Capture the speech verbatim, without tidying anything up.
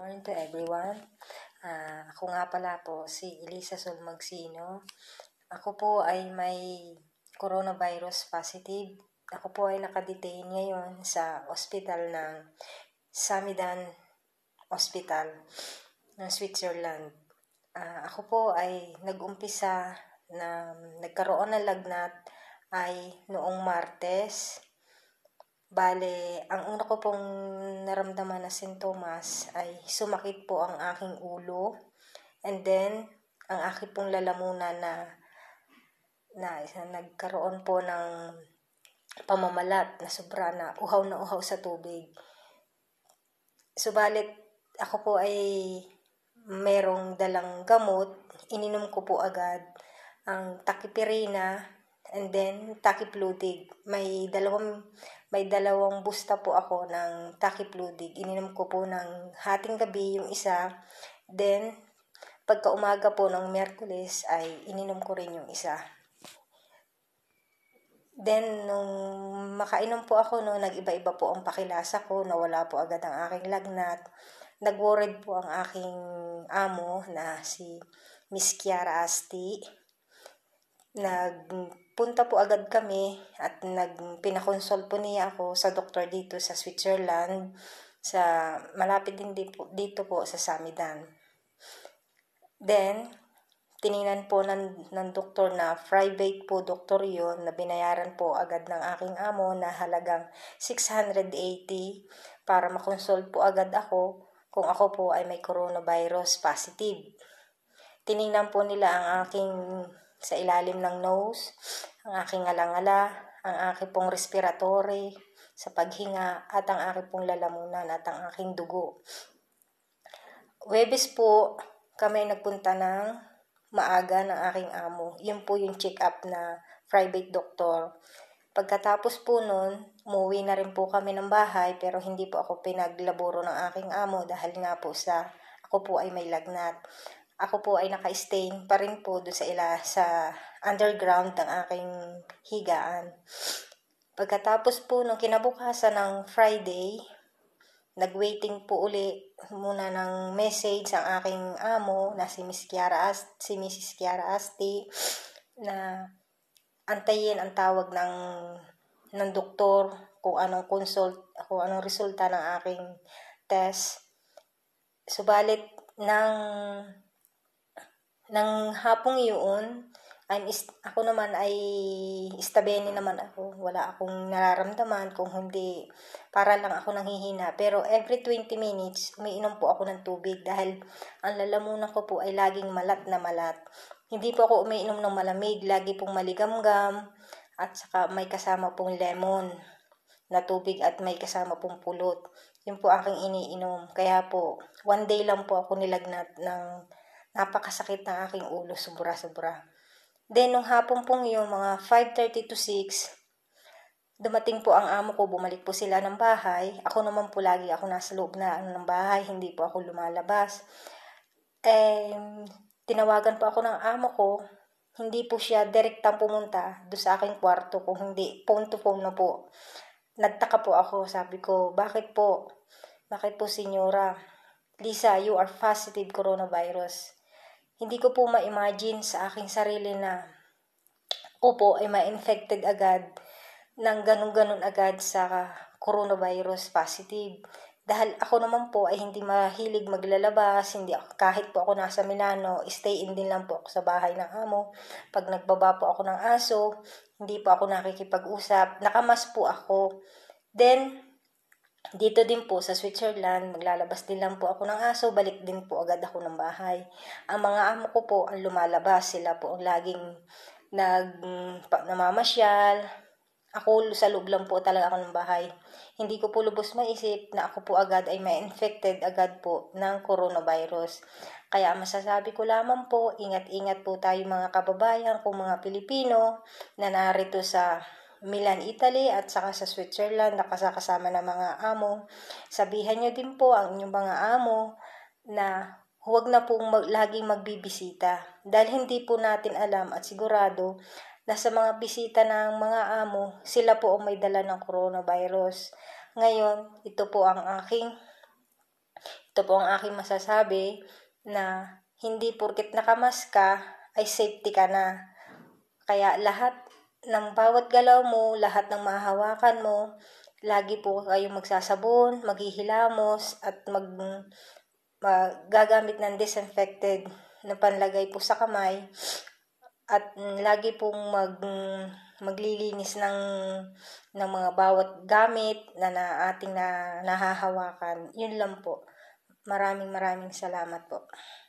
Morning to everyone. Ah, ako nga pala po si Elisa Solmagsino. Ako po ay may coronavirus positive. Ako po ay nakadetain ngayon sa ospital ng Samidan Hospital ng Switzerland. Ah, ako po ay nag-umpisa na nagkaroon ng lagnat ay noong Martes. Bale, ang una ko pong naramdaman na sintomas ay sumakit po ang aking ulo, and then ang aking pong lalamunan na, na, na nagkaroon po ng pamamalat na sobra na uhaw na uhaw sa tubig. Subalit ako po ay merong dalang gamot, ininom ko po agad ang takipirina and then takiplutig. May dalawang may dalawang busta po ako ng takiplutig. Ininom ko po ng hating gabi yung isa. Then pagka umaga po ng Miyerkules ay ininom ko rin yung isa. Then nung makainom po ako no, nag-iba-iba po ang pakilasa ko, nawala po agad ang aking lagnat. Nag-worried po ang aking amo na si Miss Kiara Asti. Nagpunta po agad kami at nagpinakonsol po niya ako sa doktor dito sa Switzerland, sa malapit din dito, dito po sa Samidan. Then, tiningnan po ng, ng doktor na private po doktor yon, na binayaran po agad ng aking amo na halagang six hundred eighty para makonsol po agad ako kung ako po ay may coronavirus positive. Tiningnan po nila ang aking sa ilalim ng nose, ang aking alangala, ang aking pong respiratory sa paghinga, at ang aking pong lalamunan at ang aking dugo. Huwebes po kami nagpunta ng maaga ng aking amo. Yun po yung check-up na private doctor. Pagkatapos po nun, umuwi na rin po kami ng bahay, pero hindi po ako pinaglaboro ng aking amo dahil nga po sa ako po ay may lagnat. Ako po ay naka-stain pa rin po doon sa ila sa underground ng aking higaan. Pagkatapos po nung kinabukasan ng Friday, nag-waiting po uli muna ng message ang aking amo na si Miss Kiara Ast, si Missus Kiara Asti, na antayin ang tawag ng ng doktor kung anong consult, kung anong resulta ng aking test. Subalit ng ng hapong yun, I'm is, ako naman ay istabeni naman ako. Wala akong nararamdaman, kung hindi, para lang ako nanghihina. Pero every twenty minutes, umiinom po ako ng tubig dahil ang lalamunan ko po ay laging malat na malat. Hindi po ako umiinom ng malamig, lagi pong maligamgam at saka may kasama pong lemon na tubig at may kasama pong pulot. Yun po aking iniinom. Kaya po, one day lang po ako nilagnat ng napakasakit ng aking ulo, sobra-sobra. Then, nung hapon pong yung mga five thirty to six, dumating po ang amo ko, bumalik po sila ng bahay. Ako naman po lagi ako nasa loob na ng bahay, hindi po ako lumalabas. Eh, tinawagan po ako ng amo ko, hindi po siya direktang pumunta doon sa aking kwarto, kung hindi, phone to phone na po. Nagtaka po ako, sabi ko, bakit po? Bakit po, senyora? Lisa, you are positive coronavirus. Hindi ko po ma-imagine sa aking sarili na ako po ay ma-infected agad ng ganun-ganun agad sa coronavirus positive. Dahil ako naman po ay hindi mahilig maglalabas, hindi ako, kahit po ako nasa Milano, stay in din lang po ako sa bahay ng amo. Pag nagbaba po ako ng aso, hindi po ako nakikipag-usap, nakamas po ako. Then, dito din po sa Switzerland, maglalabas din lang po ako ng aso, balik din po agad ako ng bahay. Ang mga amo ko po ang lumalabas, sila po ang laging nag, namamasyal. Ako sa loob lang po talaga ako ng bahay. Hindi ko po lubos maisip na ako po agad ay may infected agad po ng coronavirus. Kaya masasabi ko lamang po, ingat-ingat po tayo mga kababayan kung mga Pilipino na narito sa Milan, Italy at saka sa Switzerland, nakasakasama ng mga amo. Sabihan nyo din po ang inyong mga amo na huwag na pong mag, laging magbibisita. Dahil hindi po natin alam at sigurado na sa mga bisita ng mga amo, sila po ang may dala ng coronavirus. Ngayon, ito po ang aking Ito po ang aking masasabi na hindi porket nakamas ka ay safety ka na. Kaya lahat ng bawat galaw mo, lahat ng mahahawakan mo, lagi po kayong magsasabon, maghihilamos, at mag, mag gagamit ng disinfected na panlagay po sa kamay. At lagi pong mag, maglilinis ng, ng mga bawat gamit na, na ating na, nahahawakan. Yun lang po. Maraming maraming salamat po.